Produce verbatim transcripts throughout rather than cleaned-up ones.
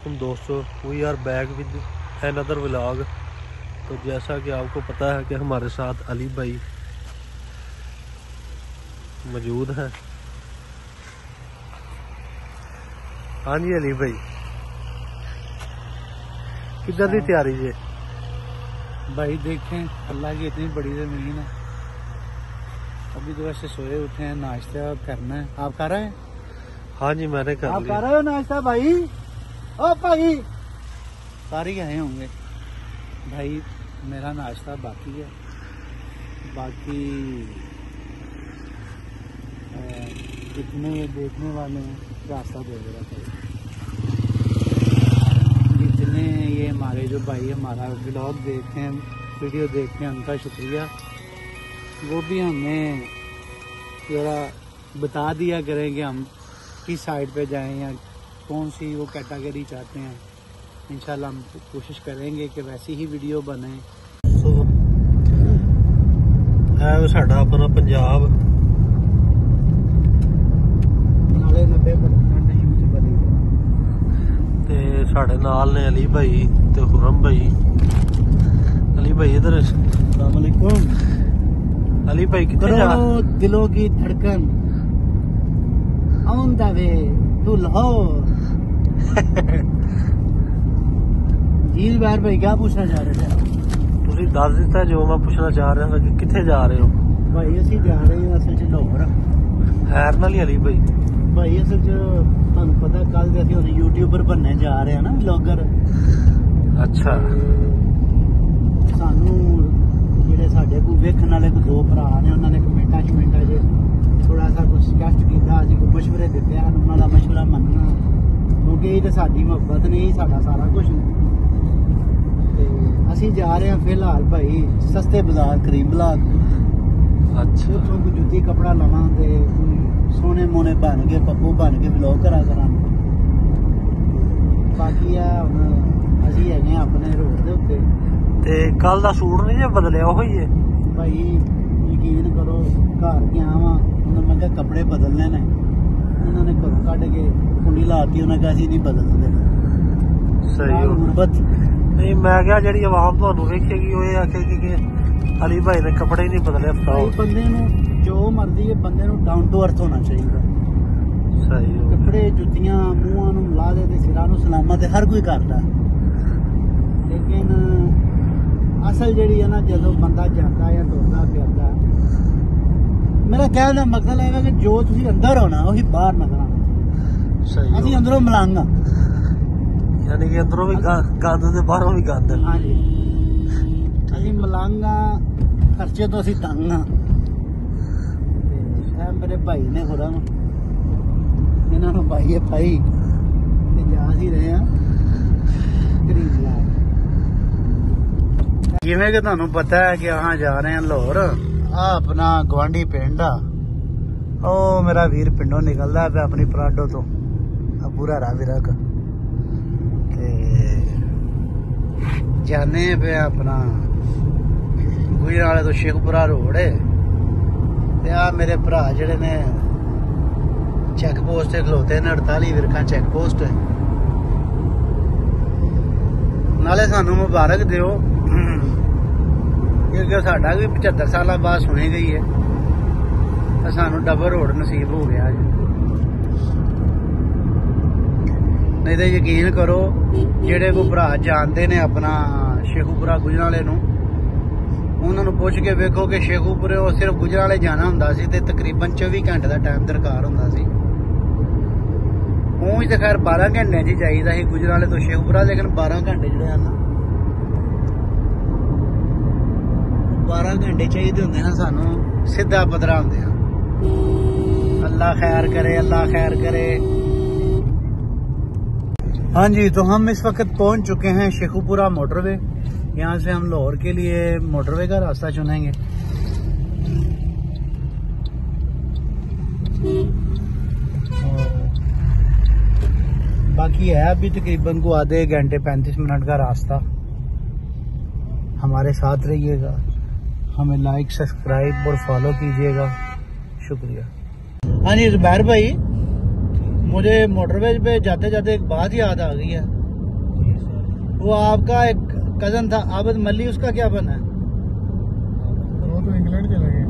वालेकुम दोस्तों, we are back with another vlog. तो जैसा कि आपको पता है कि हमारे साथ अली भाई मौजूद हैं। हाँ जी अली भाई, किधर की तैयारी है भाई? देखें, अल्लाह की इतनी बड़ी ज़मीन है। अभी तो वैसे सोए उठे हैं, नाश्ता करना है। आप कर रहे हैं? हाँ जी मैंने कर आप लिया। कर रहे हो नाश्ता भाई? ओ भाई, सारे ही आए होंगे भाई। मेरा नाश्ता बाकी है, बाकी जितने ये देखने वाले हैं रास्ता दे दे रहा था। जितने ये हमारे जो भाई हमारा ब्लॉग देखते हैं, वीडियो देखते हैं, उनका शुक्रिया। वो भी हमें जरा बता दिया करें कि हम किस साइड पे जाएं या कौन सी वो कैटेगरी चाहते हैं। इंशाल्लाह हम कोशिश करेंगे कि वैसी ही वीडियो बने। सो है वो साडा अपना पंजाब। नाले नब्बे परसेंट यूज बने ते साडे नाल ने अली भाई ते हुरम भाई। अली भाई इधर। अस्सलाम वालेकुम। अली भाई कितने जा दिलों की धड़कन on the way to Lahore. जी बार भाई क्या पूछना चाह रहे थे? ਤੁਸੀਂ ਦੱਸ ਦਿੱਤਾ ਜੋ ਮੈਂ ਪੁੱਛਣਾ ਚਾਹ ਰਿਹਾ ਹਾਂ ਕਿ ਕਿੱਥੇ ਜਾ ਰਹੇ ਹੋ ਭਾਈ? ਅਸੀਂ ਜਾ ਰਹੇ ਹਾਂ ਅਸਲ 'ਚ ਲਾਹੌਰ। ਖੈਰ ਨਾਲ ਹੀ ਅਲੀ ਭਾਈ। ਭਾਈ ਅਸਲ 'ਚ ਤੁਹਾਨੂੰ ਪਤਾ ਕੱਲ ਦੇ ਅਸੀਂ ਹੁਣ ਯੂਟਿਊਬਰ ਬਣਨੇ ਜਾ ਰਹੇ ਹਾਂ ਨਾ, ਵਲੌਗਰ। ਅੱਛਾ। ਸਾਨੂੰ ਜਿਹੜੇ ਸਾਡੇ ਕੋਲ ਵੇਖਣ ਵਾਲੇ ਕੋ ਦੋ ਭਰਾ ਨੇ, ਉਹਨਾਂ ਨੇ ਕਮੈਂਟਾਂ ਸ਼ਮੈਂਟਾਂ 'ਚ ਥੋੜਾ ਸਾ ਕੁਝ ਸੁਜੈਸਟ ਕੀਤਾ। ਅਸੀਂ ਕੋਈ ਮਸ਼ਵਰੇ ਦਿੱਤੇ ਹਨ, ਉਹਨਾਂ ਦਾ ਮਸ਼ਵਰਾ ਮੰਨਣਾ, ਕਿਉਂਕਿ ਇਹ ਤਾਂ ਸਾਡੀ ਮੁਹੱਬਤ ਨਹੀਂ, ਸਾਡਾ ਸਾਰਾ ਕੁਝ ਨਹੀਂ। ਤੇ ਅਸੀਂ ਜਾ ਰਹੇ ਹਾਂ ਫਿਲਹਾਲ ਭਾਈ ਸਸਤੇ ਬਾਜ਼ਾਰ ਕਰੀਮ ਬਲਾਕ। ਅੱਛਾ। ਉੱਥੋਂ ਕੋਈ ਜੁੱਤੀ ਕੱਪੜਾ ਲਵਾਂ ਤੇ ਸੋਹਣੇ ਮੋਨੇ ਬਣ ਕੇ ਪੱਪੂ ਬਣ ਕੇ ਵਲੌਗ ਕਰਾ ਕਰਾਂ। ਬਾਕੀ ਆ ਹੁਣ ਅਸੀਂ ਹੈਗੇ ਆਪਣੇ ਰੋਡ ਦੇ ਉੱਤੇ। ਤੇ ਕੱਲ ਦਾ ਸੂਟ ਨਹੀਂ ਜੇ ਬਦਲਿਆ ਉਹੀ ਹੈ ਭਾਈ? ਯਕੀਨ ਕਰੋ, ਘਰ ਗਿਆ ਵਾਂ, ਉਹਨਾਂ ਮੈਂ ਕਿਹਾ ਕੱਪੜੇ ਬਦਲਨੇ ਨੇ। ਉਹਨਾਂ ਨੇ ਘਰੋਂ ਕੱਢ ਕੇ ਕੁੰਡੀ ਲਾਤੀ, ਉਹਨਾਂ ਕਿਹਾ ਅਸੀਂ ਨਹੀਂ ਬਦਲਦੇ। ਸਹੀ ਹੋ। ਗੁਰਬਤ ਨਹੀਂ, ਮੈਂ ਕਿਹਾ ਜਿਹੜੀ ਆਵਾਮ ਤੁਹਾਨੂੰ ਵੇਖੇਗੀ ਉਹ ਇਹ ਆਖੇਗੀ ਕਿ ਅਲੀ ਭਾਈ ਨੇ ਕੱਪੜੇ ਹੀ ਨਹੀਂ ਬਦਲੇ। ਭਾਈ ਬੰਦੇ ਨੂੰ ਜੋ ਮਰਜ਼ੀ ਹੈ, ਬੰਦੇ ਨੂੰ ਡਾਊਨ ਟੂ ਅਰਥ ਹੋਣਾ ਚਾਹੀਦਾ। ਸਹੀ ਹੋ। ਕੱਪੜੇ ਜੁੱਤੀਆਂ ਮੂੰਹਾਂ ਨੂੰ ਲਾ ਦੇ ਤੇ ਸਿਰਾਂ ਨੂੰ ਸਲਾਮਤ ਹੈ, ਹਰ ਕੋਈ ਕਰਦਾ। ਲੇਕਿਨ ਅਸਲ ਜਿਹੜੀ ਹੈ ਨਾ, ਜਦੋਂ ਬੰਦਾ ਜਾਂਦਾ ਜਾਂ ਤੁਰਦਾ ਫਿਰਦਾ, ਮੇਰਾ ਕਹਿਣ ਦਾ ਮਕਸਦ ਹੈਗਾ ਕਿ ਜੋ ਤੁਸੀਂ ਅੰਦਰ ਹੋਣਾ ਉਹੀ ਬਾਹਰ ਨਜ਼ਰ ਆਉਣਾ। ਸਹੀ। ਅਸੀਂ ਅੰਦਰੋਂ ਮਲੰਗ ਹਾਂ, ਯਾਨੀ ਕਿ ਅੰਦਰੋਂ ਵੀ ਗੰਦ ਤੇ ਬਾਹਰੋਂ ਵੀ ਗੰਦ। ਹਾਂਜੀ, ਅਸੀਂ ਮਲੰਗ ਹਾਂ, ਖਰਚੇ ਤੋਂ ਅਸੀਂ ਤੰਗ ਹਾਂ। ਤੇ ਇਹ ਮੇਰੇ ਭਾਈ ਨੇ ਖੁਦਾ ਇਹਨਾਂ ਨੂੰ ਭਾਈ ਹੈ ਭਾਈ, ਤੇ ਜਾ ਹੀ ਰਹੇ ਆ ਕਰੀਬ ਲਾ। ਜਿਵੇਂ ਕਿ ਤੁਹਾਨੂੰ ਪਤਾ ਹੈ ਕਿ ਹਾਂ ਜਾ ਰਹੇ ਹਾਂ ਲਾਹੌਰ। ਆ ਆਪਣਾ ਗਵਾਂਢੀ ਪਿੰਡ ਆ, ਉਹ ਮੇਰਾ ਵੀਰ ਪਿੰਡੋਂ ਨਿਕਲਦਾ ਪਿਆ ਆਪਣੀ ਪਰਾਡੋ ਤੋਂ, ਆ ਪੂਰਾ ਰਾਵੀਰਕ। ਤੇ ਜਾਣੇ ਪਿਆ ਆਪਣਾ ਗੁਜਰਾਂ ਵਾਲੇ ਤੋਂ ਸ਼ੇਖਪੁਰਾ ਰੋਡ ਹੈ। ਤੇ ਆ ਮੇਰੇ ਭਰਾ ਜਿਹੜੇ ਨੇ ਚੈੱਕ ਪੋਸਟ ਤੇ ਖਲੋਤੇ ਨੇ, ਅੜਤਾਲੀ ਵਿਰਕਾਂ ਚੈੱਕ ਪੋਸਟ। ਨਾਲੇ ਸਾਨੂੰ ਮੁਬਾਰਕ ਦਿਓ ਕਿਉਂਕਿ ਸਾਡਾ ਵੀ ਪਝੱਤਰ ਸਾਲਾਂ ਬਾਅਦ ਸੁਣੀ ਗਈ ਹੈ, ਤਾਂ ਸਾਨੂੰ ਡਬਲ ਰੋਡ ਨਸੀਬ ਹੋ ਗਿਆ ਜੀ। ਨਹੀਂ ਤਾਂ ਯਕੀਨ ਕਰੋ, ਜਿਹੜੇ ਕੋ ਭਰਾ ਜਾਣਦੇ ਨੇ ਆਪਣਾ ਸ਼ੇਖੂਪੁਰਾ ਗੁਜਰਾਂ ਵਾਲੇ ਨੂੰ, ਉਹਨਾਂ ਨੂੰ ਪੁੱਛ ਕੇ ਵੇਖੋ ਕਿ ਸ਼ੇਖੂਪੁਰੇ ਉਹ ਸਿਰਫ ਗੁਜਰਾਂ ਵਾਲੇ ਜਾਣਾ ਹੁੰਦਾ ਸੀ ਤੇ ਤਕਰੀਬਨ ਚੌਵੀ ਘੰਟੇ ਦਾ ਟਾਈਮ ਦਰਕਾਰ ਹੁੰਦਾ ਸੀ। ਉਹ ਤਾਂ ਖੈਰ ਬਾਰਾਂ ਘੰਟਿਆਂ 'ਚ ਜਾਈਦਾ ਸੀ ਗੁਜਰਾਂ ਵਾਲੇ ਤੋਂ ਸ਼ੇਖੂਪੁਰਾ, ਲੇਕਿਨ ਬਾਰਾਂ ਘੰਟੇ ਜਿਹੜੇ ਹਨ ਬਾਰਾਂ ਘੰਟੇ ਚਾਹੀਦੇ ਹੁੰਦੇ ਹਨ ਸਾਨੂੰ, ਸਿੱਧਾ ਪਦਰਾ ਹੁੰਦੇ ਆ। अल्लाह खैर करे, अल्लाह खैर करे। हाँ जी, तो हम इस वक्त पहुंच चुके हैं शेखूपुरा मोटरवे। यहाँ से हम लाहौर के लिए मोटरवे का रास्ता चुनेंगे। बाकी है अभी तकरीबन को आधे घंटे पैंतीस मिनट का रास्ता। हमारे साथ रहिएगा, हमें लाइक सब्सक्राइब और फॉलो कीजिएगा। शुक्रिया। हाँ जी जुबैर भाई, मुझे मोटरवे पे जाते जाते एक बात याद आ गई है। वो आपका एक कजन था आबद मल्ली, उसका क्या बना है? वो तो इंग्लैंड चले गए।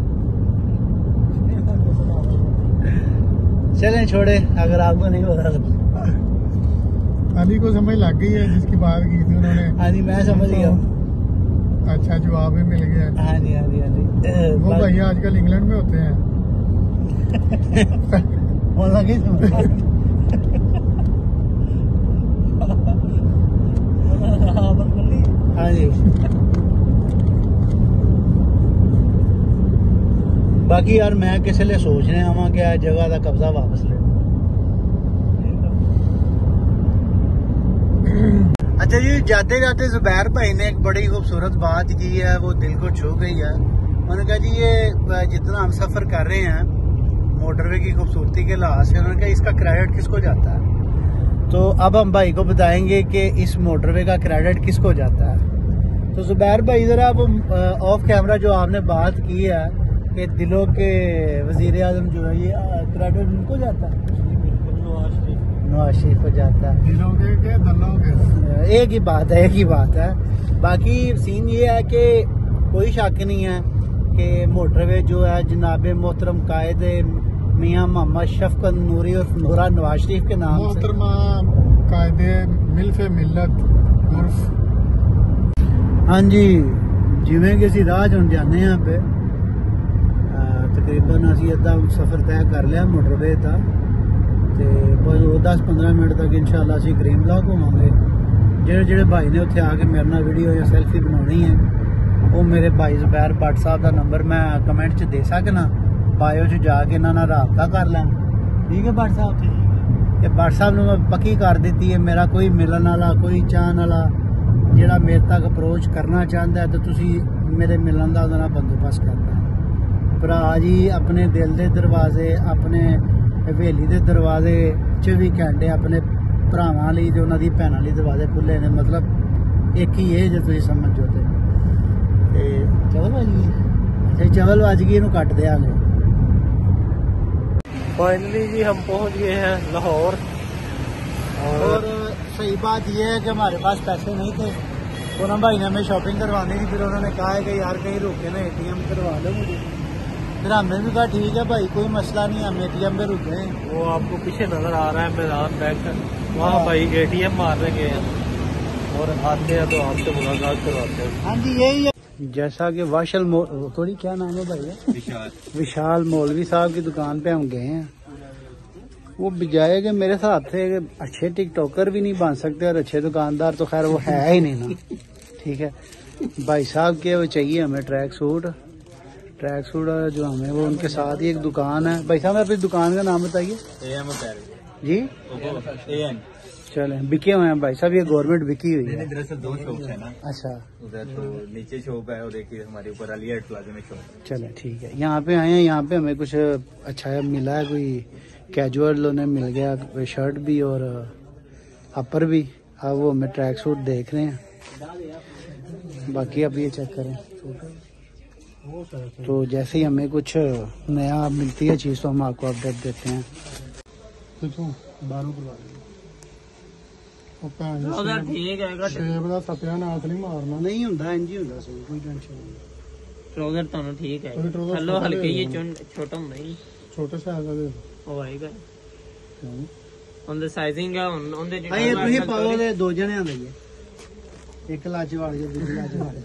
चलें छोड़े, अगर आपको नहीं पता तो। अली को समझ लग गई है जिसकी बात की थी उन्होंने। हाँ जी, मैं समझ गया। अच्छा, जवाब भी मिल गया। हाँ जी हाँ जी हाँ जी। वो भैया आजकल इंग्लैंड में होते हैं। लगे हाँ जी। बाकी यार मैं किस लिए सोच रहे आवा कि जगह का कब्जा वापस ले। अच्छा जी, जाते जाते जुबैर भाई ने एक बड़ी खूबसूरत बात की है, वो दिल को छू गई है। उन्होंने कहा जी ये जितना हम सफर कर रहे हैं मोटरवे की खूबसूरती के लिहाज से, उन्होंने कहा इसका क्रेडिट किसको जाता है। तो अब हम भाई को बताएंगे कि इस मोटरवे का क्रेडिट किसको जाता है। तो जुबैर भाई जरा अब ऑफ कैमरा जो आपने बात की है कि दिलों के वजीर आजम जो है, ये क्रेडिट उनको जाता है, नवाज शरीफ को जाता है। दिलों के के दलों के एक ही बात है, एक ही बात है। बाकी सीन ये है कि कोई शक नहीं है कि मोटरवे जो है जनाब मोहतरम कायद मियां मोहम्मद शफकत नूरी और नूरा नवाज शरीफ के नाम से। मोहतरमा कायदे मिल्फ मिल्लत उर्फ। हाँ जी, जिमें कि असी राह हुण जाने हैं पे तकरीबन असी अद्धा सफर तय कर लिया मोटरवे का, ते बस वो दस पंद्रह मिनट तक इंशाल्लाह असी ग्रीन ब्लॉक होवांगे। जेड़े जेड़े भाई ने उत्थे आके मेरे नाल वीडियो या सैल्फी बनानी है, वो मेरे भाई जुबैर भट्ट साहब का नंबर मैं कमेंट च दे सकना, बायो च जाके इन्हां नाल राबता कर लैं। ठीक है भट्ट साहब, ये भट्ट साहब ने मैं पक्की कर दी है, मेरा कोई मिलन वाला कोई चाहन वाला जेड़ा मेरे तक अप्रोच करना चाहता है तो तुसी मेरे मिलन का उहदा बंदोबस्त करना है। भरा जी अपने दिल के दरवाजे, अपने हवेली के दरवाजे चौबी घंटे अपने भरावां लई ते उन्हां दी भैणां लई दरवाजे खुले ने, मतलब एक ही है जो तुसीं समझो ते चवल बज गई। अच्छा चवल बज गई, इनू कट दे हाले। फाइनली जी हम पहुंच गए हैं लाहौर। और, और सही बात यह है कि हमारे पास पैसे नहीं थे, उन्होंने भाई ने हमें शॉपिंग करवानी थी, फिर उन्होंने कहा है कि यार कहीं रुके ना एटीएम करवा लो मुझे। फिर हमने भी कहा ठीक है भाई कोई मसला नहीं, हम एटीएम पे रुके हैं। वो आपको पीछे नजर आ रहा है मैदान बैंक, वहाँ भाई एटीएम मारने गए हैं और आते हैं तो आपसे मुलाकात करवाते हैं। हाँ जी यही है। जैसा कि वाशल थोड़ी क्या नाम है भाई, विशाल विशाल मौलवी साहब की दुकान पे हम गए हैं। वो बजाय कि मेरे हिसाब से अच्छे टिकटॉकर भी नहीं बन सकते और अच्छे दुकानदार तो खैर वो है ही नहीं ना। ठीक है भाई साहब के वो चाहिए हमें ट्रैक सूट, ट्रैक सूट जो हमें वो उनके साथ ही एक दुकान है। भाई साहब अपनी दुकान का नाम बताइए जी। चले बिके हुए हैं भाई साहब, ये गवर्नमेंट बिकी हुई है। दरअसल दो शॉप है ना। अच्छा, उधर तो नीचे शॉप है और देखिए हमारे ऊपर अलियट प्लाजा में शॉप। चले ठीक है, यहाँ पे आए हैं, यहाँ पे हमें कुछ अच्छा मिला है, कोई कैजुअल उन्हें मिल गया, कोई शर्ट भी और अपर भी। अब वो हमें ट्रैक सूट देख रहे हैं, बाकी अब ये चेक करें। तो जैसे ही हमें कुछ नया मिलती है चीज़ तो हम आपको अपडेट देते हैं। शेप का सत्यानाश नहीं मारना, नहीं ਹੁੰਦਾ ਇੰਜ ਹੀ ਹੁੰਦਾ ਸੀ, ਕੋਈ ਟੈਨਸ਼ਨ ਨਹੀਂ। ट्राउजर ਤੁਹਾਨੂੰ ਠੀਕ ਹੈ, ਥੱਲੋਂ ਹਲਕੇ ਹੀ ਛੋਟਾ ਹੁੰਦਾ ਹੀ, ਛੋਟੇ ਸਾਈਜ਼ ਦਾ ਦੇ ਉਹ ਆਏਗਾ ਉਹਦੇ ਸਾਈਜ਼ਿੰਗ ਆ ਉਹਦੇ ਆ ਇਹ ਤੁਸੀਂ ਪਾਓ ਦੇ ਦੋ ਜਣਿਆਂ ਦਾ ਹੀ ਹੈ, ਇੱਕ ਲੱਜ ਵਾਲੇ ਤੇ ਦੂਜੀ ਲੱਜ ਵਾਲੇ।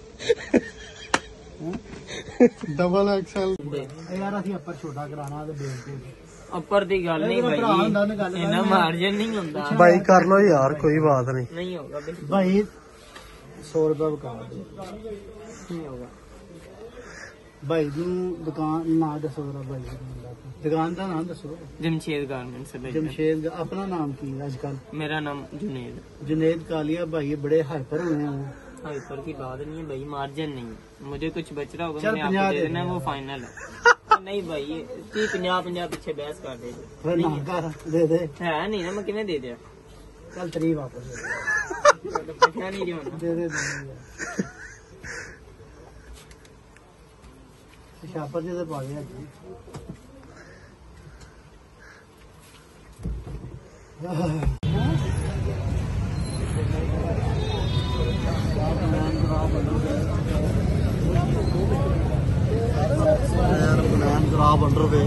डबल एक्सएल ਯਾਰ ਅਸੀਂ ਅੱਪਰ ਛੋਟਾ ਕਰਾਣਾ ਤੇ ਬੇਨਤੀ ਉੱਪਰ ਦੀ ਗੱਲ ਨਹੀਂ ਭਾਈ, ਇਹਨਾਂ ਮਾਰਜਨ ਨਹੀਂ ਹੁੰਦਾ भाई कर लो यार कोई बात नहीं। नहीं होगा भाई, ਭਾਈ सौ रुपये बका दो। नहीं होगा भाई ਨੂੰ ਦੁਕਾਨ ਨਾ ਦੱਸੋ ਜਰਾ, ਭਾਈ ਦੁਕਾਨ ਦਾ ਨਾਮ ਦੱਸੋ। जमशेद गारमेंट्स है भाई। जमशेद अपना नाम की है आजकल? मेरा नाम जुनेद। जुनेद कालिया भाई, ये बड़े हाइपर हुए हैं। हाइपर की बात नहीं है भाई, मार्जिन नहीं है, मुझे कुछ बच रहा होगा चल मैंने आपको दे देना, वो फाइनल है। नहीं भाई ये पंजाह पंजाह पीछे बहस कर दे, फिर ना कर दे दे है नहीं ना, मैं किन्हें दे दिया। चल तरी वापस पता नहीं जो दे दे शापर जी पा गया जी। टॉप अंडर पे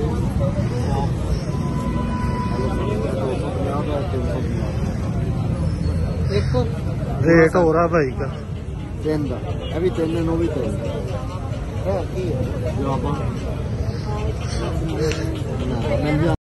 एक रेट हो रहा भाई का तीन का ਇਹ ਵੀ ਤਿੰਨ ਨੂੰ ਵੀ ਤਿੰਨ है की है ਜੋ ਆਪਾਂ ਨਾ